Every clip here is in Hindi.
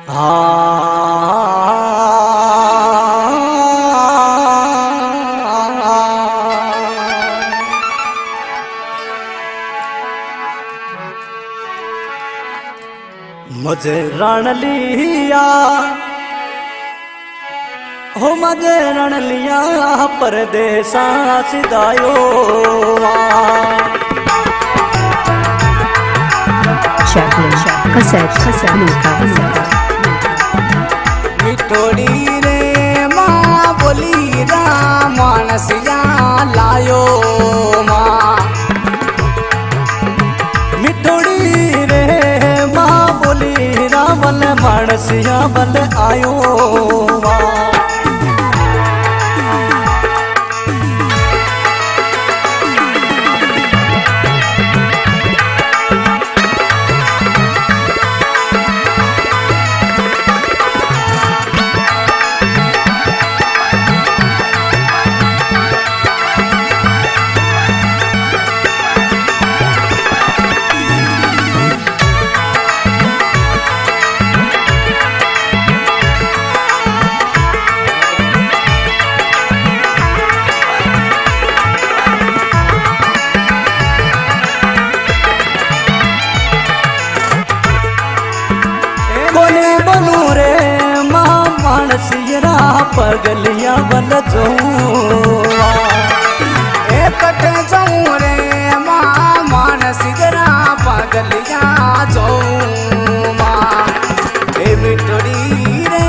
मुझे रण लिया हो मुझे रण लिया परदेसा सिदायो मिठोड़ी रे माँ बोली राम मानसिया लायो माँ मिठोड़ी रे माँ बोली राम मानसिया बल आयो माँ सियरा पगलिया बल जोआ ए कटे जाऊं रे माँ मान सियरा पगलिया जोऊ माँ ए मिठोड़ी रे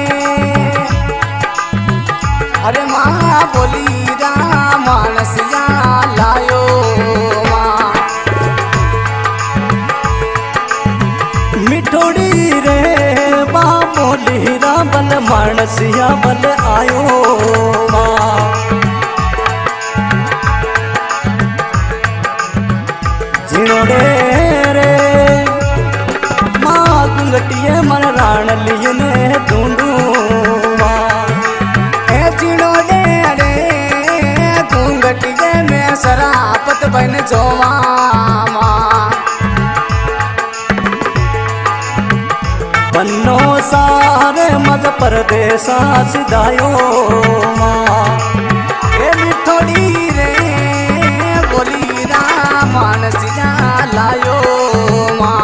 अरे माँ बोली राम मानसिया लायो माँ मिठोड़ी रे माँ बोली राम बल मानसिया बल आयो माँ जिनोड़े रे माँ गुंगटिए मन राण लिए ने ढूंढू माँ ए जिनोड़े रे गुंगटिए में शराबत बन जोवा माँ बन्नो सारे मज परदेसा सिधायो माँ ए मिठोड़ी रे बोली राम मानसिया लायो माँ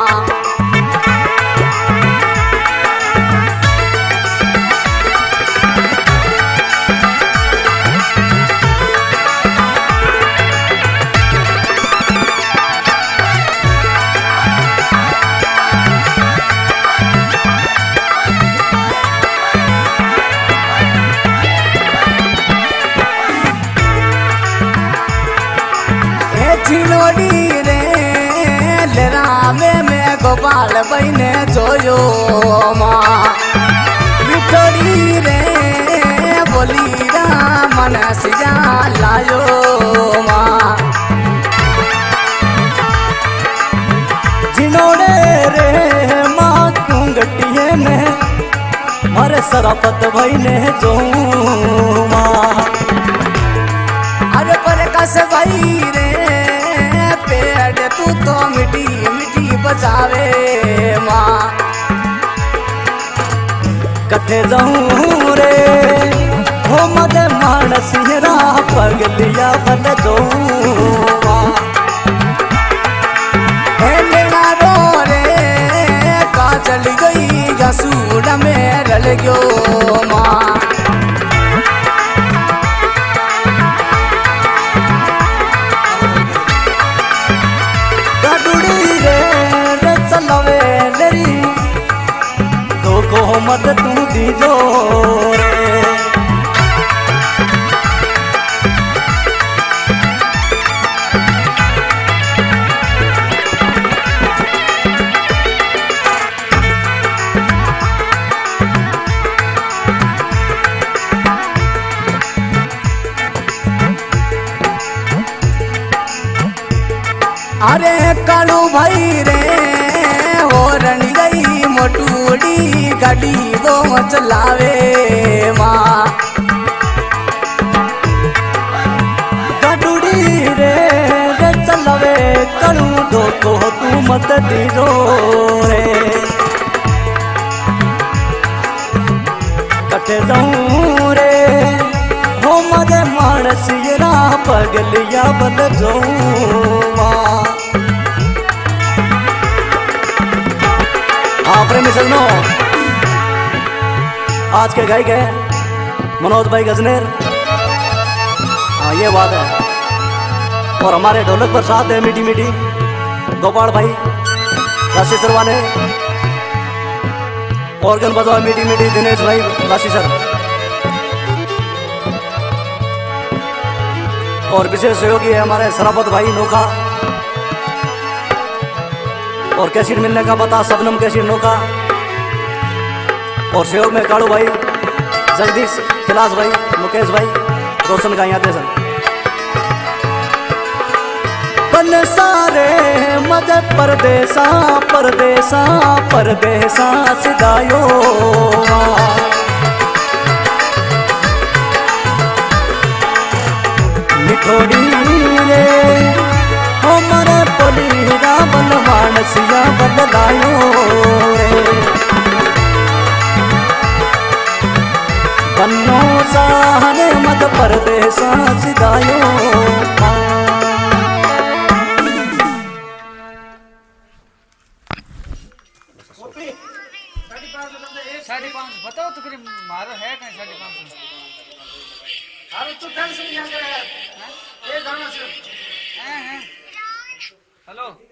चिनोड़ी रे लरामे में गोपाल बहने जोयो माँ मिठोड़ी रे बोली राम मानसिया लायो माँ चिनोड़े रे माँ कुंगटिए में मरे सरापत बहने जो माँ अरे पर कस भाई रे पेड़ तू तो मिठी मिठी बजावे माँ कथे जाऊं रे हो मद मानसिया पगलिया बल दो माँ लेना रो रे का चली गई गसूड़ में रल गयो माँ को मत तू दीजो रे अरे कालू भाई रे हो रनी गई मोटूड़ी गाड़ी वो चलावे माँ गाडूड़ी रे चलावे करूँ दो को तू मत दीजो रे मानसियरा पगलिया बन जाऊँ। हाँ प्रेमी सजनों, आज के गायक है मनोज भाई गजनेर। हाँ ये बात है। और हमारे ढोलक पर साथ है मीठी मीठी गोपाल भाई राशि सरवाने। ऑर्गन बजवा मीठी मीठी दिनेश भाई राशि सर। और विशेष सहयोगी है हमारे सराफत भाई नोखा। और कैसेट मिलने का पता सबनम कैसेट नोखा। और सहयोग में कालू भाई, जगदीश, कैलाश भाई, मुकेश भाई, रोशन का याद है। बन सारे मज परदेसा परदेसा परदेसा सिदायो। निठोड़ी रे हमारे पोलीरा बल मानसिया बल लायो रे। बन्नो सारे मज परदेसा सिदायो। साढ़े पाँच बताओ तो करीब मारो है कहीं 5.5। अरे तू टेंशन नहीं ले यार, ये गाना सिर्फ हेलो।